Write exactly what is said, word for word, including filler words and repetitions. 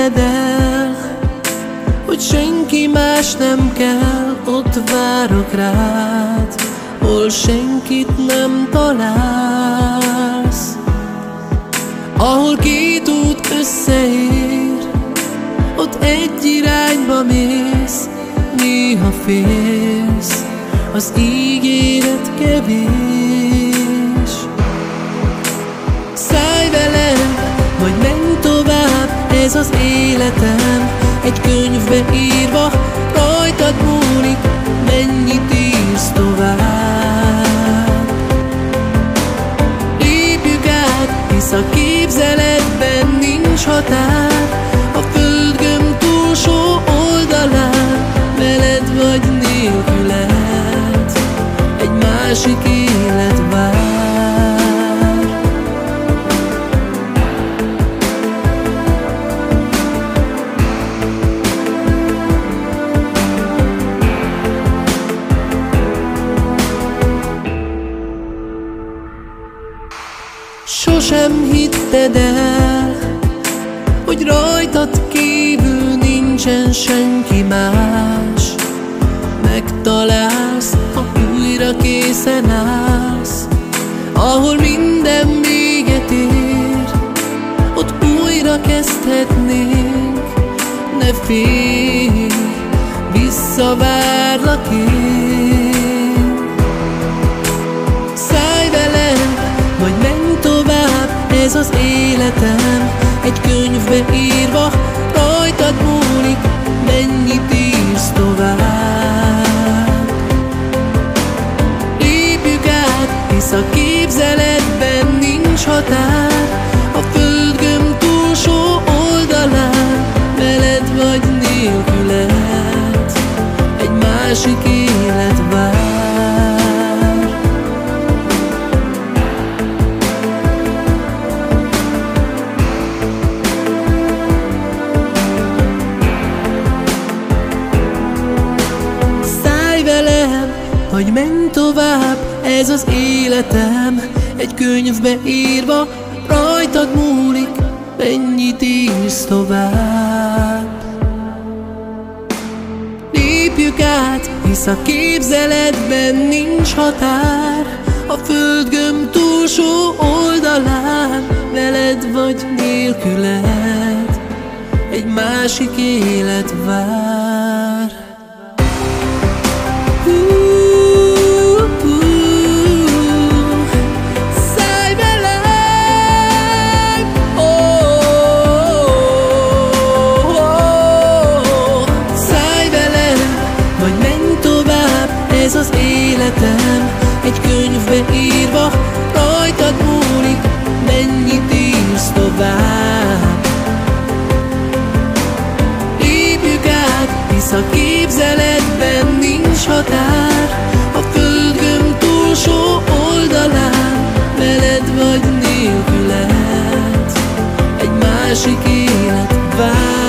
hitted el, hogy senki más nem kell, ott várok rád, hol senkit nem találsz. Ahol két út összeér, ott egy irányba mész, néha félsz, az ígéret kevés. Szállj velem, vagy menj tovább, ez az életem, egy könyvbe írva, rajtad múlik, mennyit írsz tovább. Lépjük át, hisz a képzeletben nincs határ, a földgömb túlsó oldalán, veled vagy nélküled, egy másik élet vár. Sosem hitted el, hogy rajtad kívül nincsen senki más. Megtalálsz, ha újra készen állsz. Ahol minden véget ér, ott újra kezdhetnénk. Ne félj, visszavárlak én. Szállj velem, vagy menj tovább, ez az életem, egy könyvbe írva, rajtad múlik, mennyit írsz tovább. Lépjük át, hisz a képzeletben nincs határ, a földgömb túlsó oldalán, veled vagy nélküled, egy másik élet vár. Hogy menj tovább, ez az életem, egy könyvbe írva, rajtad múlik, mennyit írsz tovább. Lépjük át, hisz a képzeletben nincs határ, a földgömb túlsó oldalán, veled vagy nélküled, egy másik élet vár. Ez az életem, egy könyvbe írva, rajtad múlik, mennyit írsz tovább. Lépjük át, hisz a képzeletben nincs határ, a földgömb túlsó oldalán, veled vagy nélküled, egy másik élet vár.